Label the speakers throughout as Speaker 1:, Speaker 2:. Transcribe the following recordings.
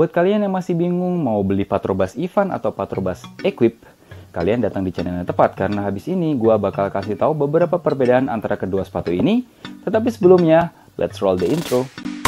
Speaker 1: Buat kalian yang masih bingung mau beli Patrobas Ivan atau Patrobas Equip, kalian datang di channel yang tepat karena habis ini gua bakal kasih tahu beberapa perbedaan antara kedua sepatu ini. Tetapi sebelumnya, let's roll the intro.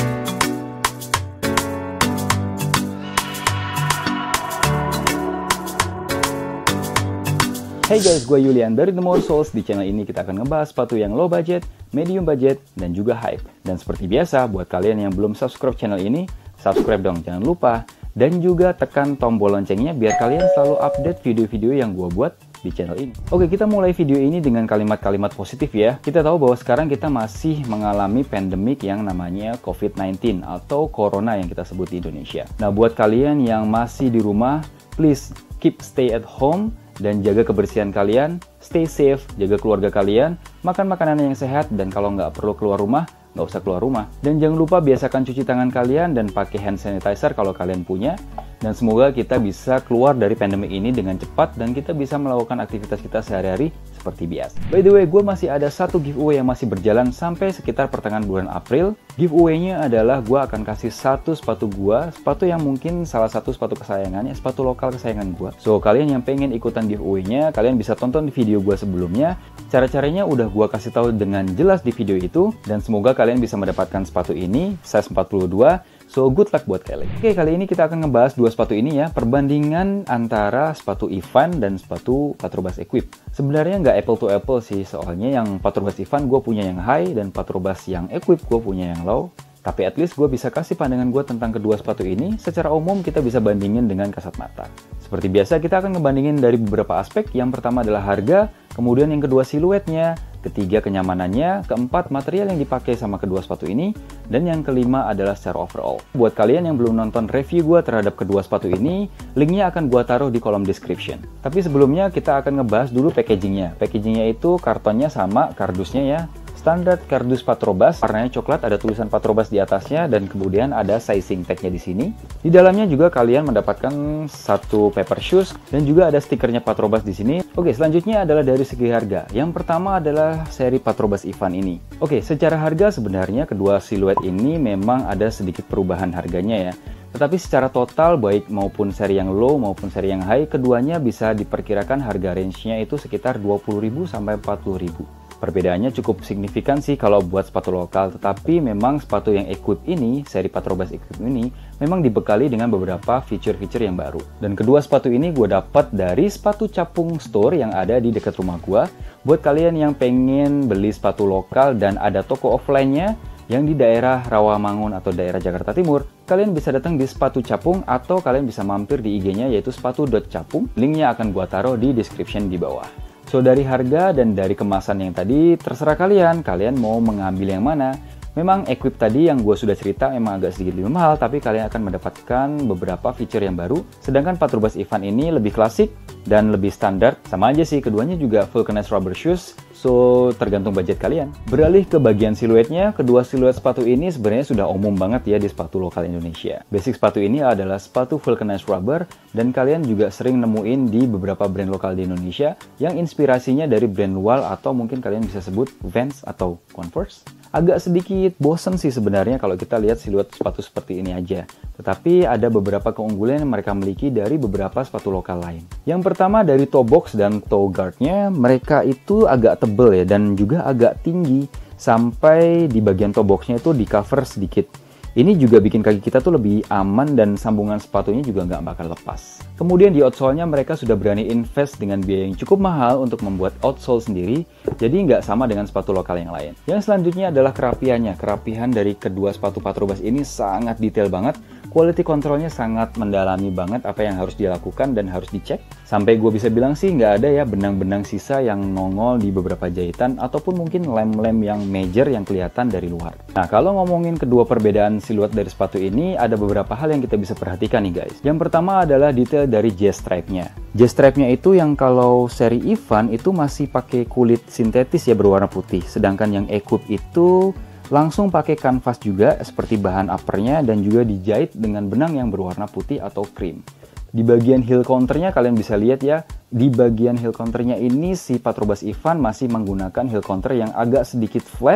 Speaker 1: Hey guys, gue Yulian dari The More Souls. Di channel ini kita akan ngebahas sepatu yang low budget, medium budget, dan juga hype. Dan seperti biasa, buat kalian yang belum subscribe channel ini, subscribe dong, jangan lupa. Dan juga tekan tombol loncengnya biar kalian selalu update video-video yang gue buat di channel ini. Oke, kita mulai video ini dengan kalimat-kalimat positif ya. Kita tahu bahwa sekarang kita masih mengalami pandemik yang namanya COVID-19 atau Corona yang kita sebut di Indonesia. Nah, buat kalian yang masih di rumah, please keep stay at home dan jaga kebersihan kalian, stay safe, jaga keluarga kalian, makan makanan yang sehat, dan kalau nggak perlu keluar rumah, nggak usah keluar rumah. Dan jangan lupa biasakan cuci tangan kalian dan pakai hand sanitizer kalau kalian punya. Dan semoga kita bisa keluar dari pandemi ini dengan cepat dan kita bisa melakukan aktivitas kita sehari-hari seperti biasa. By the way, gue masih ada satu giveaway yang masih berjalan sampai sekitar pertengahan bulan April. Giveaway-nya adalah gue akan kasih satu sepatu gue, sepatu yang mungkin salah satu sepatu kesayangannya, sepatu lokal kesayangan gue. So, kalian yang pengen ikutan giveaway-nya, kalian bisa tonton di video gue sebelumnya. Cara-caranya udah gue kasih tahu dengan jelas di video itu, dan semoga kalian bisa mendapatkan sepatu ini, size 42. So, good luck buat kalian. Oke, kali ini kita akan ngebahas dua sepatu ini ya, perbandingan antara sepatu Ivan dan sepatu Patrobas Equip. Sebenarnya nggak apple to apple sih, soalnya yang Patrobas Ivan gue punya yang high, dan Patrobas yang Equip gue punya yang low. Tapi at least gue bisa kasih pandangan gue tentang kedua sepatu ini, secara umum kita bisa bandingin dengan kasat mata. Seperti biasa, kita akan ngebandingin dari beberapa aspek. Yang pertama adalah harga, kemudian yang kedua siluetnya, ketiga kenyamanannya, keempat material yang dipakai sama kedua sepatu ini, dan yang kelima adalah secara overall. Buat kalian yang belum nonton review gue terhadap kedua sepatu ini, linknya akan gue taruh di kolom description. Tapi sebelumnya kita akan ngebahas dulu packagingnya. Packagingnya itu kartonnya sama kardusnya ya. Standar kardus Patrobas, warnanya coklat, ada tulisan Patrobas di atasnya, dan kemudian ada sizing tag-nya di sini. Di dalamnya juga kalian mendapatkan satu paper shoes, dan juga ada stikernya Patrobas di sini. Oke, selanjutnya adalah dari segi harga. Yang pertama adalah seri Patrobas Ivan ini. Oke, secara harga sebenarnya kedua siluet ini memang ada sedikit perubahan harganya ya. Tetapi secara total, baik maupun seri yang low maupun seri yang high, keduanya bisa diperkirakan harga range-nya itu sekitar 20.000 sampai 40.000. Perbedaannya cukup signifikan sih kalau buat sepatu lokal, tetapi memang sepatu yang Equip ini, seri Patrobas Equip ini, memang dibekali dengan beberapa fitur-fitur yang baru. Dan kedua sepatu ini gue dapat dari sepatu capung store yang ada di dekat rumah gue. Buat kalian yang pengen beli sepatu lokal dan ada toko offline-nya, yang di daerah Rawamangun atau daerah Jakarta Timur, kalian bisa datang di Sepatu Capung atau kalian bisa mampir di IG-nya yaitu sepatu.capung. Linknya akan gua taruh di description di bawah. So, dari harga dan dari kemasan yang tadi, terserah kalian mau mengambil yang mana. Memang Equip tadi yang gue sudah cerita memang agak sedikit lebih mahal, tapi kalian akan mendapatkan beberapa fitur yang baru. Sedangkan Patrobas Ivan ini lebih klasik dan lebih standar. Sama aja sih, keduanya juga vulcanized rubber shoes, so tergantung budget kalian. Beralih ke bagian siluetnya, kedua siluet sepatu ini sebenarnya sudah umum banget ya di sepatu lokal Indonesia. Basic sepatu ini adalah sepatu vulcanized rubber, dan kalian juga sering nemuin di beberapa brand lokal di Indonesia yang inspirasinya dari brand luar atau mungkin kalian bisa sebut Vans atau Converse. Agak sedikit bosen sih sebenarnya kalau kita lihat siluet sepatu seperti ini aja. Tetapi ada beberapa keunggulan yang mereka miliki dari beberapa sepatu lokal lain. Yang pertama dari toe box dan toe guard-nya, mereka itu agak tebel ya dan juga agak tinggi sampai di bagian toe box-nya itu di cover sedikit. Ini juga bikin kaki kita tuh lebih aman dan sambungan sepatunya juga nggak bakal lepas. Kemudian di outsole-nya mereka sudah berani invest dengan biaya yang cukup mahal untuk membuat outsole sendiri, jadi nggak sama dengan sepatu lokal yang lain. Yang selanjutnya adalah kerapiannya. Kerapihan dari kedua sepatu Patrobas ini sangat detail banget. Quality controlnya sangat mendalami banget apa yang harus dilakukan dan harus dicek. Sampai gue bisa bilang sih nggak ada ya benang-benang sisa yang nongol di beberapa jahitan ataupun mungkin lem-lem yang major yang kelihatan dari luar. Nah, kalau ngomongin kedua perbedaan siluet dari sepatu ini, ada beberapa hal yang kita bisa perhatikan nih guys. Yang pertama adalah detail dari J-stripe-nya. J-stripe-nya itu yang kalau seri Ivan itu masih pakai kulit sintetis ya berwarna putih. Sedangkan yang Equip itu langsung pakai kanvas juga seperti bahan uppernya dan juga dijahit dengan benang yang berwarna putih atau krim. Di bagian heel counternya kalian bisa lihat ya, di bagian heel counternya ini si Patrobas Ivan masih menggunakan heel counter yang agak sedikit flat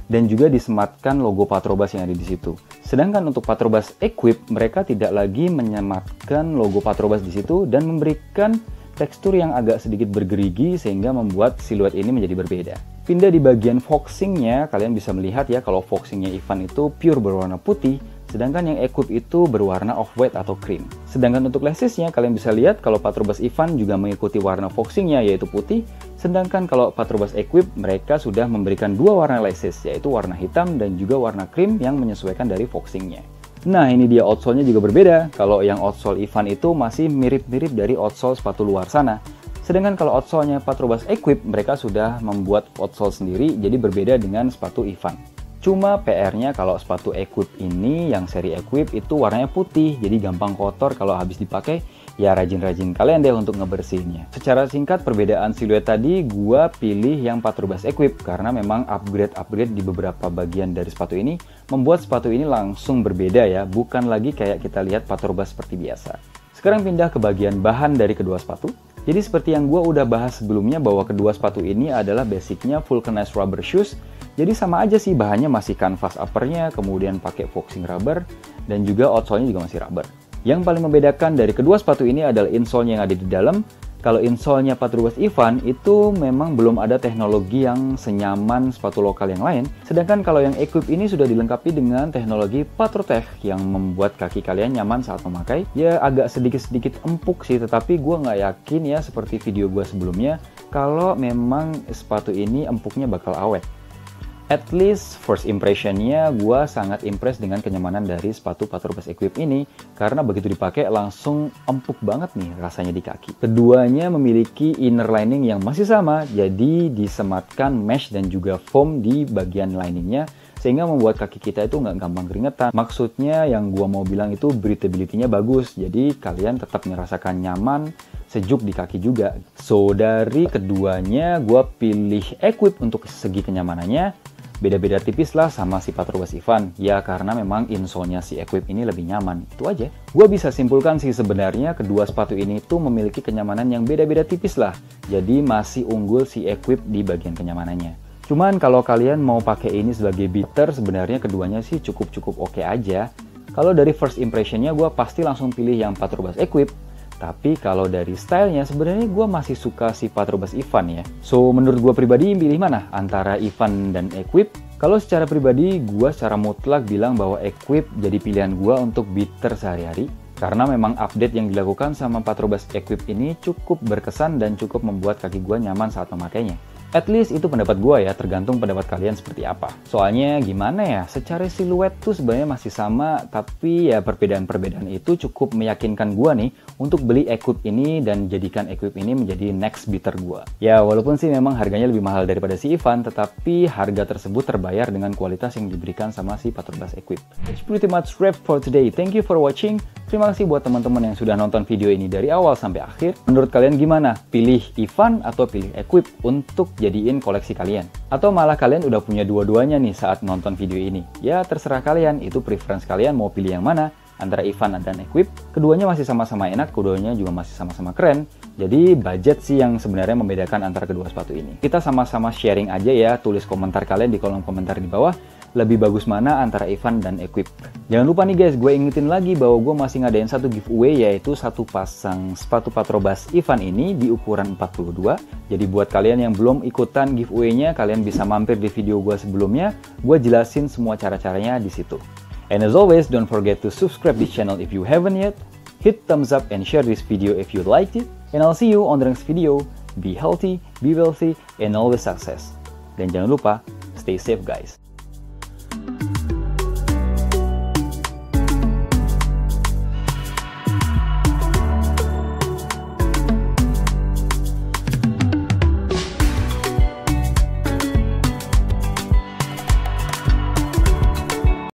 Speaker 1: dan juga disematkan logo Patrobas yang ada di situ. Sedangkan untuk Patrobas Equip, mereka tidak lagi menyematkan logo Patrobas di situ dan memberikan tekstur yang agak sedikit bergerigi sehingga membuat siluet ini menjadi berbeda. Pindah di bagian foxingnya, kalian bisa melihat ya kalau foxingnya Ivan itu pure berwarna putih, sedangkan yang Equip itu berwarna off-white atau cream. Sedangkan untuk lashesnya, kalian bisa lihat kalau Patrobas Ivan juga mengikuti warna foxingnya yaitu putih, sedangkan kalau Patrobas Equip mereka sudah memberikan dua warna lashes yaitu warna hitam dan juga warna cream yang menyesuaikan dari foxingnya. Nah, ini dia outsole-nya juga berbeda. Kalau yang outsole Ivan itu masih mirip-mirip dari outsole sepatu luar sana. Sedangkan kalau outsole-nya Patrobas Equip, mereka sudah membuat outsole sendiri, jadi berbeda dengan sepatu Ivan. Cuma PR-nya kalau sepatu Equip ini, yang seri Equip itu warnanya putih, jadi gampang kotor kalau habis dipakai. Ya rajin-rajin kalian deh untuk ngebersihinnya. Secara singkat perbedaan siluet tadi, gua pilih yang Patrobas Equip karena memang upgrade di beberapa bagian dari sepatu ini membuat sepatu ini langsung berbeda ya, bukan lagi kayak kita lihat Patrobas seperti biasa. Sekarang pindah ke bagian bahan dari kedua sepatu. Jadi seperti yang gua udah bahas sebelumnya bahwa kedua sepatu ini adalah basicnya vulcanized rubber shoes. Jadi sama aja sih, bahannya masih canvas uppernya, kemudian pakai foxing rubber, dan juga outsole-nya juga masih rubber. Yang paling membedakan dari kedua sepatu ini adalah insole-nya yang ada di dalam. Kalau insole-nya Patrobas Ivan itu memang belum ada teknologi yang senyaman sepatu lokal yang lain. Sedangkan kalau yang Equip ini sudah dilengkapi dengan teknologi Patrotech yang membuat kaki kalian nyaman saat memakai. Ya agak sedikit-sedikit empuk sih, tetapi gue nggak yakin ya seperti video gue sebelumnya kalau memang sepatu ini empuknya bakal awet. At least first impressionnya gue sangat impress dengan kenyamanan dari sepatu Patrobas Equip ini karena begitu dipakai langsung empuk banget nih rasanya di kaki. Keduanya memiliki inner lining yang masih sama, jadi disematkan mesh dan juga foam di bagian liningnya sehingga membuat kaki kita itu nggak gampang keringetan. Maksudnya yang gue mau bilang itu breathability-nya bagus, jadi kalian tetap merasakan nyaman, sejuk di kaki juga. So dari keduanya gue pilih Equip untuk segi kenyamanannya. Beda-beda tipis lah sama si Patrobas Ivan, ya karena memang insole-nya si Equip ini lebih nyaman, itu aja. Gue bisa simpulkan sih sebenarnya kedua sepatu ini tuh memiliki kenyamanan yang beda-beda tipis lah, jadi masih unggul si Equip di bagian kenyamanannya. Cuman kalau kalian mau pakai ini sebagai beater, sebenarnya keduanya sih cukup-cukup oke aja. Kalau dari first impressionnya gue pasti langsung pilih yang Patrobas Equip. Tapi kalau dari stylenya sebenarnya gue masih suka si Patrobas Ivan ya. So menurut gue pribadi pilih mana antara Ivan dan Equip? Kalau secara pribadi gue secara mutlak bilang bahwa Equip jadi pilihan gue untuk beater sehari-hari. Karena memang update yang dilakukan sama Patrobas Equip ini cukup berkesan dan cukup membuat kaki gue nyaman saat memakainya. At least itu pendapat gue ya, tergantung pendapat kalian seperti apa. Soalnya gimana ya, secara siluet tuh sebenarnya masih sama, tapi ya perbedaan-perbedaan itu cukup meyakinkan gue nih untuk beli Equip ini dan jadikan Equip ini menjadi next beater gue. Ya walaupun sih memang harganya lebih mahal daripada si Ivan, tetapi harga tersebut terbayar dengan kualitas yang diberikan sama si Patrobas Equip. It's pretty much wrap for today. Thank you for watching. Terima kasih buat teman-teman yang sudah nonton video ini dari awal sampai akhir. Menurut kalian gimana? Pilih Ivan atau pilih Equip untuk jadiin koleksi kalian? Atau malah kalian udah punya dua-duanya nih saat nonton video ini? Ya terserah kalian, itu preference kalian mau pilih yang mana antara Ivan dan Equip. Keduanya masih sama-sama enak, keduanya juga masih sama-sama keren. Jadi budget sih yang sebenarnya membedakan antara kedua sepatu ini. Kita sama-sama sharing aja ya, tulis komentar kalian di kolom komentar di bawah. Lebih bagus mana antara Ivan dan Equip. Jangan lupa nih guys, gue ingetin lagi bahwa gue masih ngadain satu giveaway, yaitu satu pasang sepatu Patrobas Ivan ini di ukuran 42. Jadi buat kalian yang belum ikutan giveaway-nya, kalian bisa mampir di video gue sebelumnya. Gue jelasin semua cara-caranya di situ. And as always, don't forget to subscribe this channel if you haven't yet. Hit thumbs up and share this video if you liked it. And I'll see you on the next video. Be healthy, be wealthy, and always success. Dan jangan lupa, stay safe guys.